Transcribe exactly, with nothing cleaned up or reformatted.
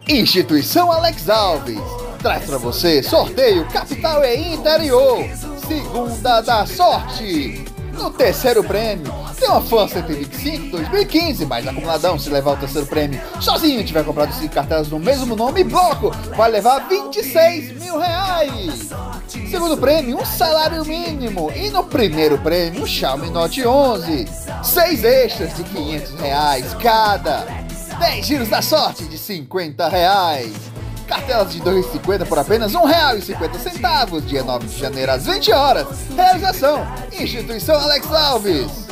Instituição Alex Alves traz para você sorteio Capital e Interior, segunda da sorte. No terceiro prêmio, tem uma Fan cento e vinte e cinco dois mil e quinze, mais acumuladão. Se levar o terceiro prêmio sozinho e tiver comprado cinco cartelas no mesmo nome e bloco, vai levar vinte e seis mil reais. Segundo prêmio, um salário mínimo. E no primeiro prêmio, um Xiaomi Note onze. Seis extras de quinhentos reais cada. dez giros da sorte de cinquenta reais. Cartelas de dois reais e cinquenta centavos por apenas um real e cinquenta centavos. Dia nove de janeiro às vinte horas. Realização: Instituição Alex Alves.